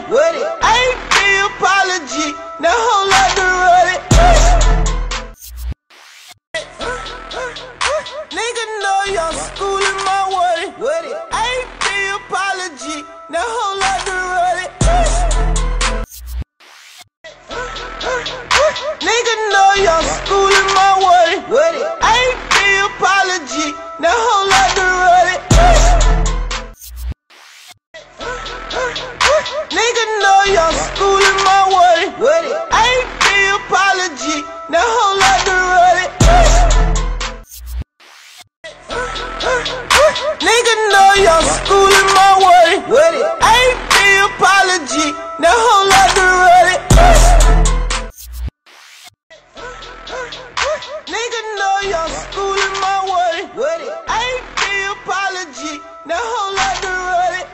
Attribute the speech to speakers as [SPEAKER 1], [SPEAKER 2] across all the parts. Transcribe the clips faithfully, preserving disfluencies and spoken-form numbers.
[SPEAKER 1] with it. Ain't the apology, now whole lot to run it. Nigga know y'all schooling my word with it. Ain't the apology, now whole lot to run it. Nigga know y'all schooling my word with it. Ain't the apology, now whole lot to run it. Nigga know y'all schooling my word with it. Ain't the apology, now whole lot to run it. Nigga know y'all schooling my word with it. Ain't the apology, now whole lot to run it. Nigga know y'all schooling my word with it. Ain't the apology, now whole lot to run it.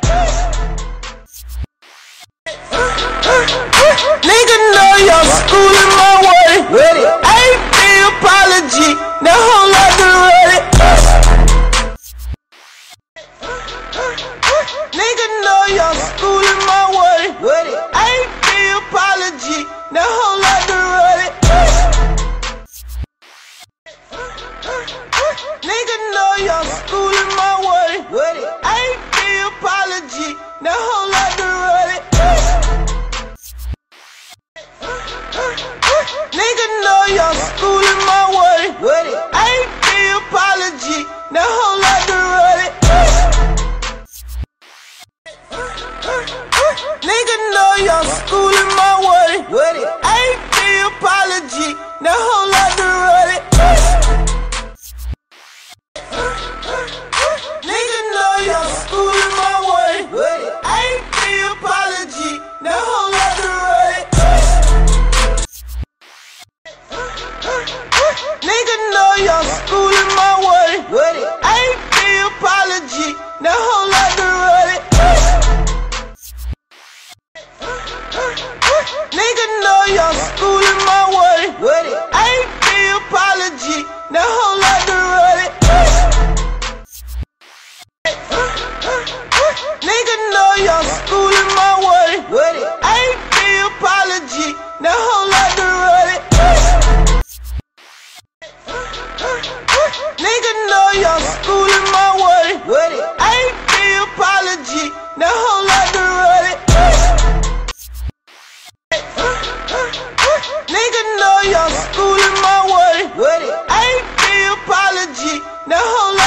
[SPEAKER 1] Nigga know y'all schooling my word with it. Ain't the apology, now whole lot to run it. Nigga know y'all schooling my word with it. Ain't the apology, now whole lot to run it. Nigga know y'all schooling my word with it. Ain't the apology, now whole lot to run it. Nigga know y'all schooling my word with it. Ain't the apology, now whole lot to run it. Nigga know y'all schooling my word with it. Ain't the apology, now whole lot to run it. Nigga know y'all schooling my word with it. Ain't the apology, now whole lot to run it. Nigga know y'all schooling my word with it. Ain't the apology, now whole lot to run it. Nigga know y'all schooling my word with it. Ain't the apology, now whole lot to run it. Nigga know y'all schooling my word with it. Ain't the apology, now whole lot to run it. Nigga know y'all schooling my word with it. Ain't the apology, now whole lot to run it. Nigga know y'all schooling my word with it. Ain't the apology, now whole lot.